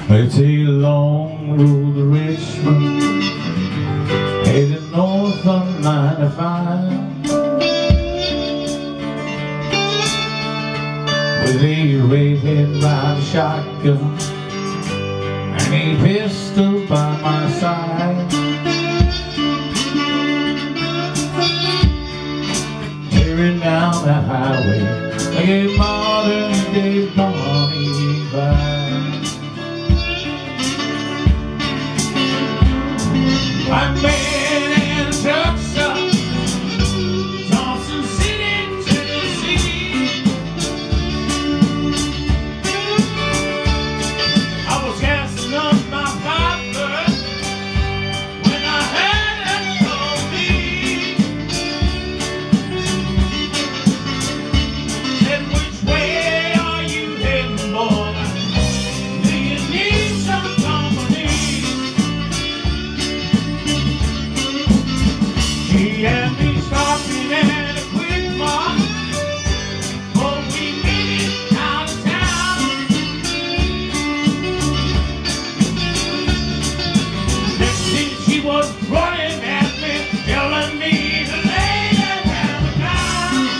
It's a long road to Richmond, heading north on 95, with a redhead riding shotgun and a pistol by my side. Tearing down that highway like a modern day Bonnie Clyde. I've been in Tucson, Johnson City, Tennessee. I was gassing up my piper when I heard it call me. Said, which way are you heading, boy? Do you need some company? He had me stopping at a quick mart before we made it out of town. Next thing she was running at me, telling me to lay that hammer down.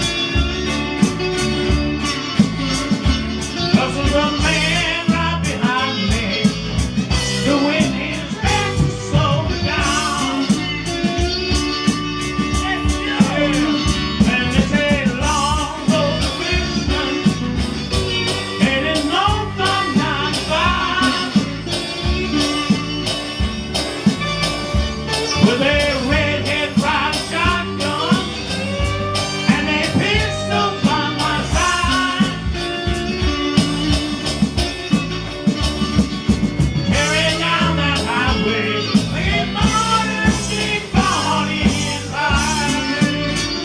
'Cause there's a man right behind me doing his best to slow me down. And it's a long road to Richmond, heading north on 95, with a redhead riding shotgun and a pistol by my side. Tearing down that highway like a modern day Bonnie and Clyde.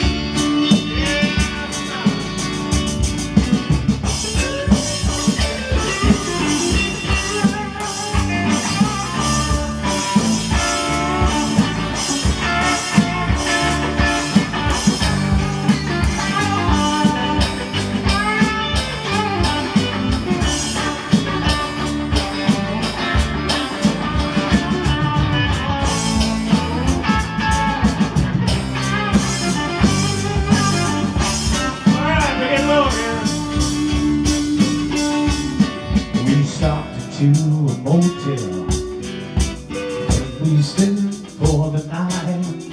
We stopped to a motel and we stayed for the night.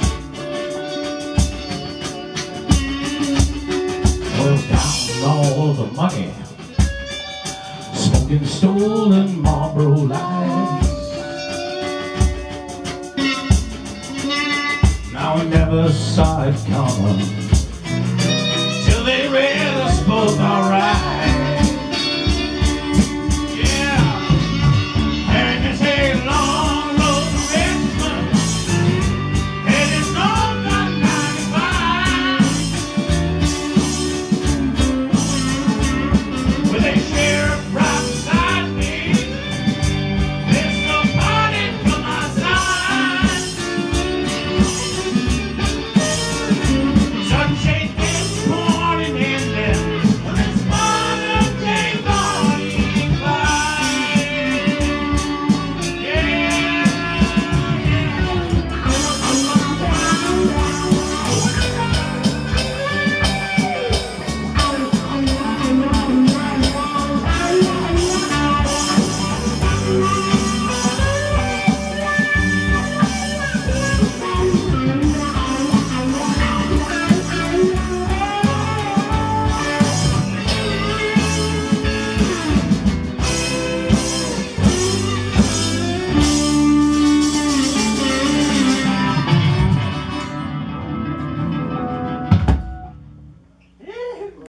Well, down all the money, smoking stolen Marlboro Lights. Now we never saw it coming.